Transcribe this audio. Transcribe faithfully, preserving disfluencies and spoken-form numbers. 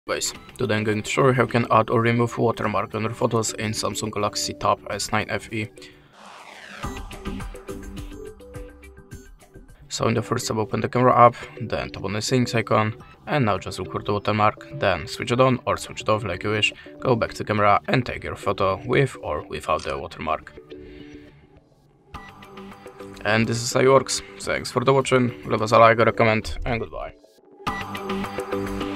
Guys, today I'm going to show you how you can add or remove watermark on your photos in Samsung Galaxy Tab S nine F E. So in the first step, open the camera app, then tap on the settings icon, and now just look for the watermark, then switch it on or switch it off like you wish, go back to camera and take your photo with or without the watermark. And this is how it works. Thanks for the watching, leave us a like or a comment, and goodbye.